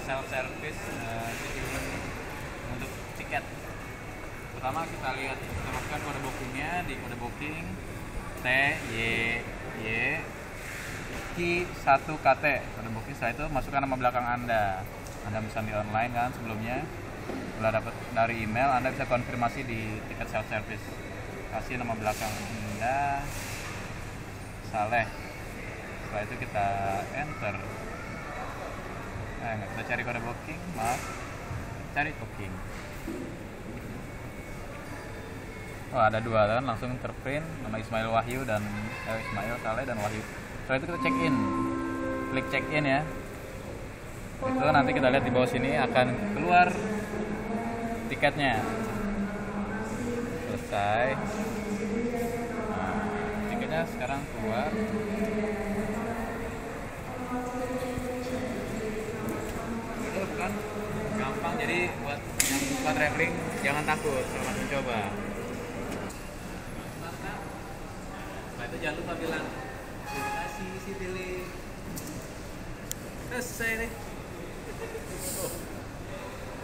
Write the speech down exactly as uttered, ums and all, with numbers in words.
self service uh, untuk tiket. Pertama kita lihat, kita masukkan kode bookingnya di kode booking T Y Y Q satu K T kode booking. Setelah itu masukkan nama belakang Anda. Anda bisa di online kan sebelumnya. Setelah dapat dari email, Anda bisa konfirmasi di tiket self service. Kasih nama belakang Anda Saleh. Setelah itu kita enter. Nah, kita cari kode booking, maaf. Cari booking. Oh, ada dua kan, langsung terprint nama Ismail Wahyu dan eh, Ismail Saleh dan Wahyu. Setelah itu kita check in. Klik check in ya. Itu nanti kita lihat di bawah sini akan keluar tiketnya. Selesai. Nah, tiketnya sekarang keluar. Itu kan gampang, jadi buat yang suka traveling jangan takut, selamat mencoba. Nah, itu jangan lupa bilang terima kasih si Billy. Selesai nih. Oh.